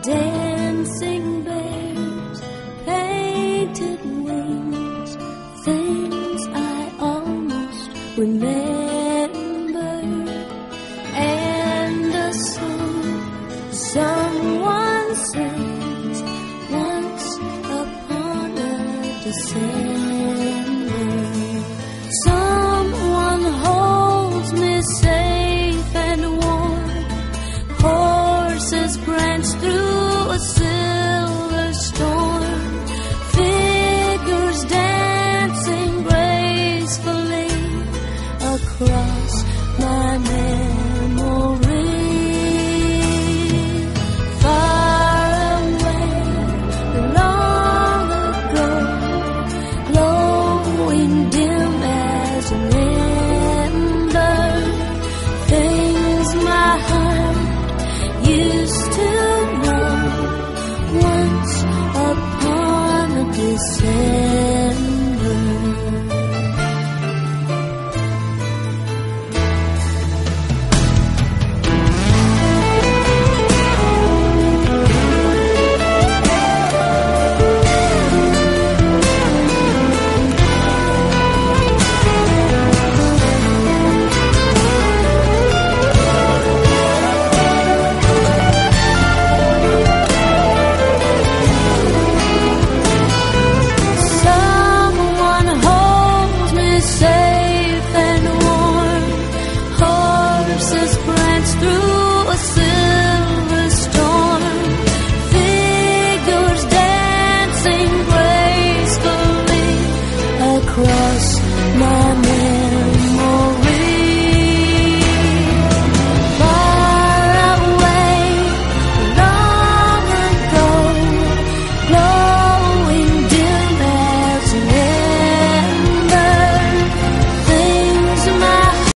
dancing bears, painted wings, things I almost remember, and a song someone sings once upon a December. Someone holds me safe and warm, horses branch through a silver storm, figures dancing gracefully across my memory.